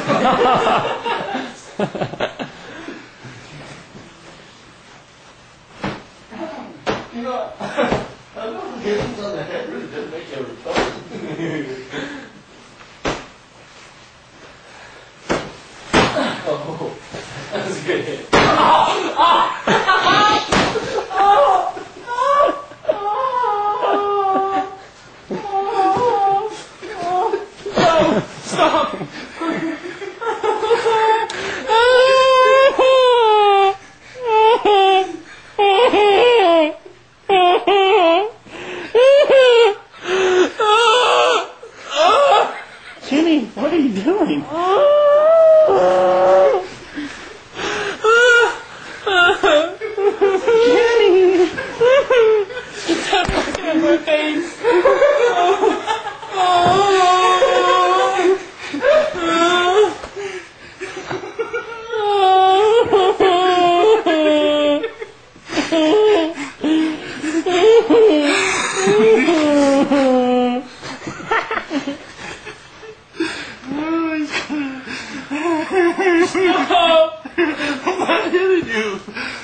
You know, I know the hands on the head really did make you recover. Oh, that was a good hit. Stop! Kenny, what are you doing? Kenny! Stop in my face! I'm not hitting you.